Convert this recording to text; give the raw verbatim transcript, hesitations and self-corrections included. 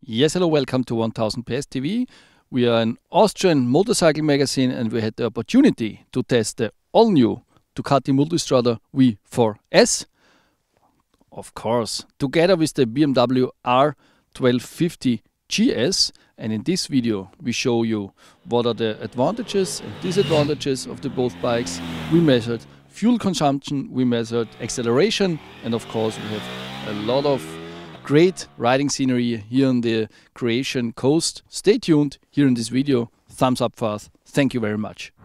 Yes, hello, welcome to one thousand P S T V. We are an Austrian motorcycle magazine and we had the opportunity to test the all-new Ducati Multistrada V four S. Of course, together with the B M W R twelve fifty G S. And in this video we show you what are the advantages and disadvantages of the both bikes. We measured fuel consumption, we measured acceleration, and of course we have a lot of great riding scenery here on the Croatian coast. Stay tuned here in this video. Thumbs up for us. Thank you very much.